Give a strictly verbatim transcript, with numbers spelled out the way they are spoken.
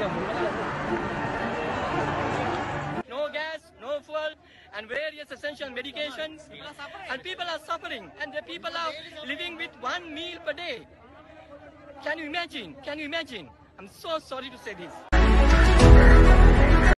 No gas, no fuel, and various essential medications. And people are suffering, and the people are living with one meal per day. Can you imagine? Can you imagine? I'm so sorry to say this.